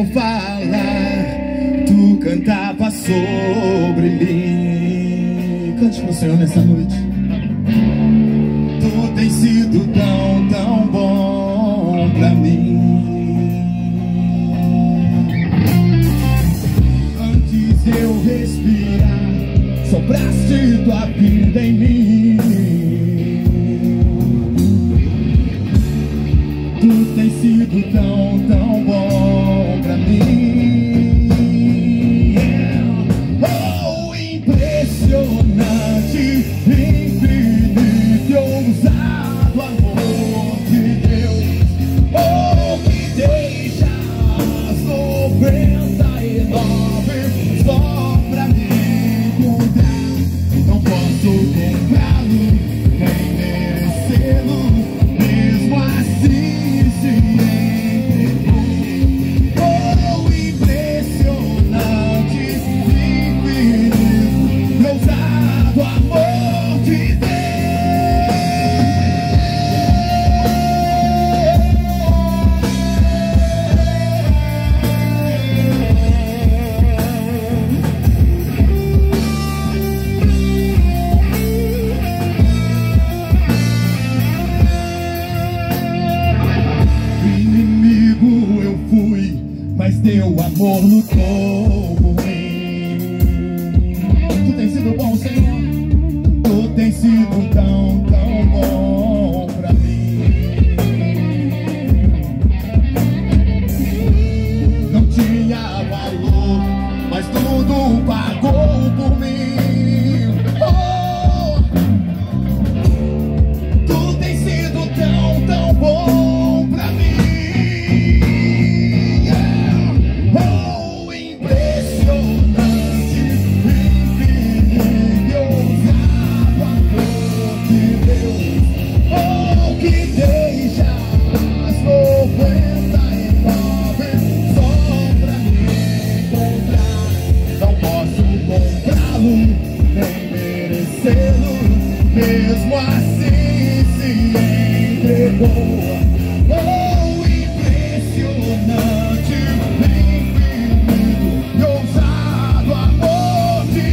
falar, tu cantava sobre mim. Cante com o Senhor nessa noite. Tu tens sido tão, tão bom pra mim. Antes de eu respirar, sopraste tua vida em mim. Tu tens sido tão, tão bom pra mim. Oh, impressionante, infinito e ousado amor de Deus. Oh, que deixa as 99 só pra me encontrar. Não posso comprá-lo, nem merecê-lo, mesmo assim. Teu amor lutou por mim. Tu tens sido bom, Senhor. Tu tens sido tão, tão bom pra mim. Não tinha valor, mas tudo pagou por mim. Oh, tu tens sido tão, tão bom pra mim. Mesmo assim se entregou. Oh, impressionante, infinito e ousado amor de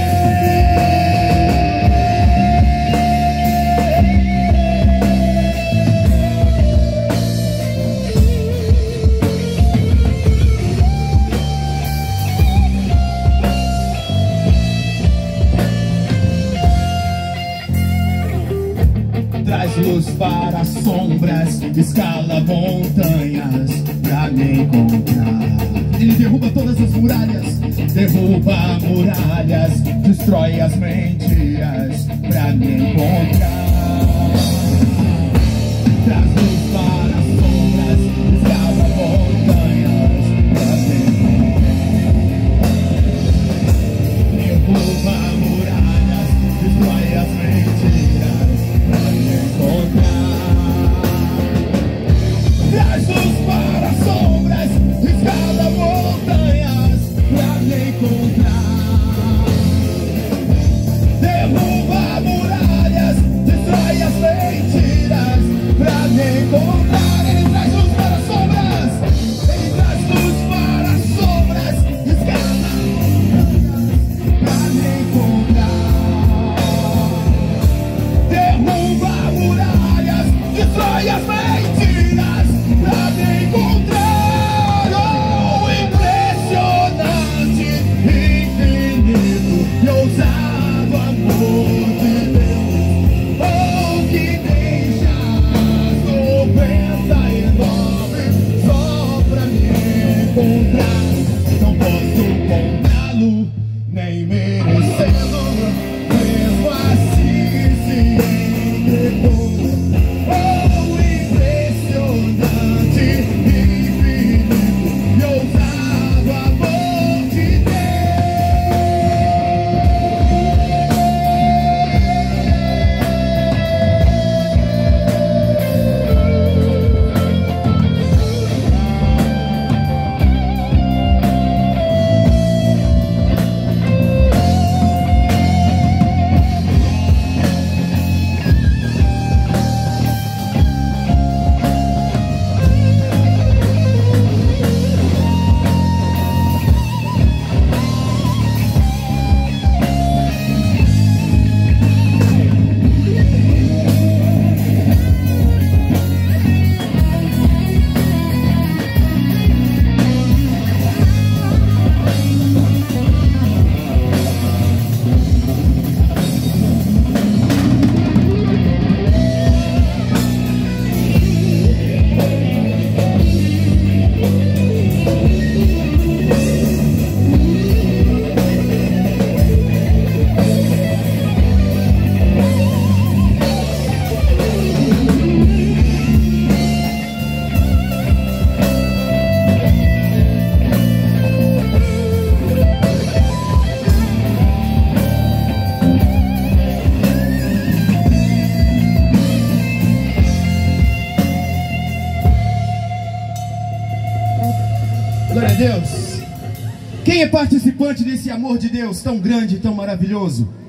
luz para as sombras, escala montanhas pra me encontrar. Ele derruba todas as muralhas, derruba muralhas, destrói as mentiras pra me encontrar. Traz luz para as sombras, escala montanhas pra me encontrar. Derruba muralhas, destrói as mentiras pra me encontrar. Traz luz para as sombras, escala montanhas pra me encontrar. Derruba muralhas, destrói as mentiras pra me encontrar. Ele traz luz para as sombras, ele traz luz para as sombras, escala montanhas pra me encontrar. Derruba muralhas, destrói as mentiras pra me encontrar. Oh, impressionante, infinito e ousado amor de Deus. Oh, que deixa as 99 só pra me encontrar. Não posso comprá-lo, nem merecê-lo, mesmo assim se entregou. Oh, impressionante, infinito e ousado amor de Glória a Deus. Quem é participante desse amor de Deus tão grande, tão maravilhoso?